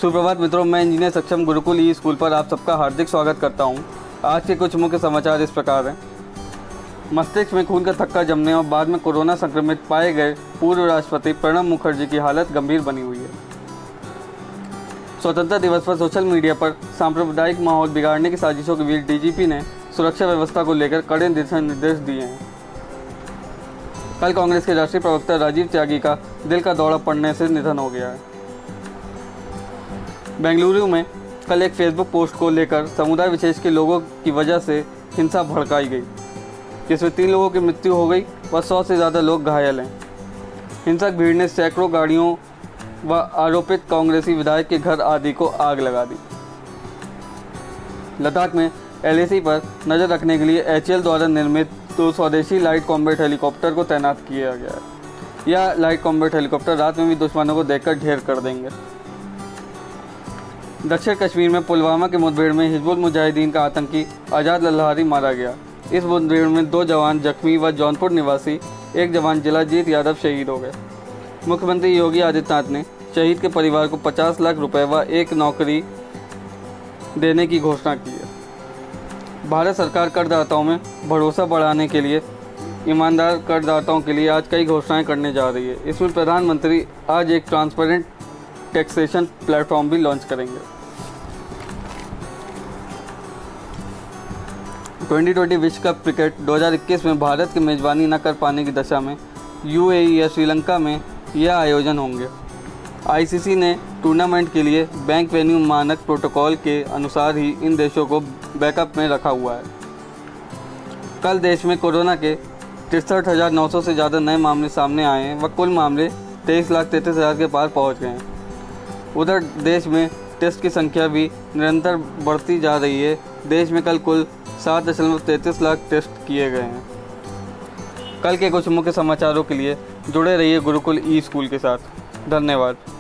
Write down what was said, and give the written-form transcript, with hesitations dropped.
सुप्रभात मित्रों, मैं इंजीनियर सक्षम गुरुकुल ई स्कूल पर आप सबका हार्दिक स्वागत करता हूं। आज के कुछ मुख्य समाचार इस प्रकार हैं। मस्तिष्क में खून का थक्का जमने और बाद में कोरोना संक्रमित पाए गए पूर्व राष्ट्रपति प्रणब मुखर्जी की हालत गंभीर बनी हुई है। स्वतंत्रता दिवस पर सोशल मीडिया पर सांप्रदायिक माहौल बिगाड़ने की साजिशों के बीच डीजीपी ने सुरक्षा व्यवस्था को लेकर कड़े दिशा निर्देश दिए हैं। कल कांग्रेस के राष्ट्रीय प्रवक्ता राजीव त्यागी का दिल का दौरा पड़ने से निधन हो गया है। बेंगलुरु में कल एक फेसबुक पोस्ट को लेकर समुदाय विशेष के लोगों की वजह से हिंसा भड़काई गई, जिसमें 3 लोगों की मृत्यु हो गई व 100 से ज़्यादा लोग घायल हैं। हिंसक भीड़ ने सैकड़ों गाड़ियों व आरोपित कांग्रेसी विधायक के घर आदि को आग लगा दी। लद्दाख में एलएसी पर नज़र रखने के लिए HAL द्वारा निर्मित 2 स्वदेशी लाइट कॉम्बैट हेलीकॉप्टर को तैनात किया गया है। यह लाइट कॉम्बैट हेलीकॉप्टर रात में भी दुश्मनों को देखकर ढेर कर देंगे। दक्षिण कश्मीर में पुलवामा के मुठभेड़ में हिजबुल मुजाहिदीन का आतंकी आज़ाद लल्हारी मारा गया। इस मुठभेड़ में 2 जवान जख्मी व जौनपुर निवासी 1 जवान जिलाजीत यादव शहीद हो गए। मुख्यमंत्री योगी आदित्यनाथ ने शहीद के परिवार को 50 लाख रुपए व 1 नौकरी देने की घोषणा की है। भारत सरकार करदाताओं में भरोसा बढ़ाने के लिए ईमानदार करदाताओं के लिए आज कई घोषणाएं करने जा रही है। इसमें प्रधानमंत्री आज एक ट्रांसपेरेंट टैक्सेशन प्लेटफॉर्म भी लॉन्च करेंगे। 2020 विश्व कप क्रिकेट 2021 में भारत की मेजबानी न कर पाने की दशा में UAE या श्रीलंका में यह आयोजन होंगे। ICC ने टूर्नामेंट के लिए बैंक वेन्यू मानक प्रोटोकॉल के अनुसार ही इन देशों को बैकअप में रखा हुआ है। कल देश में कोरोना के 63,900 से ज़्यादा नए मामले सामने आए हैं व कुल मामले 23,33,000 के पार पहुंच गए हैं। उधर देश में टेस्ट की संख्या भी निरंतर बढ़ती जा रही है। देश में कल कुल 7.33 लाख टेस्ट किए गए हैं। कल के कुछ मुख्य समाचारों के लिए जुड़े रहिए गुरुकुल ई स्कूल के साथ। धन्यवाद।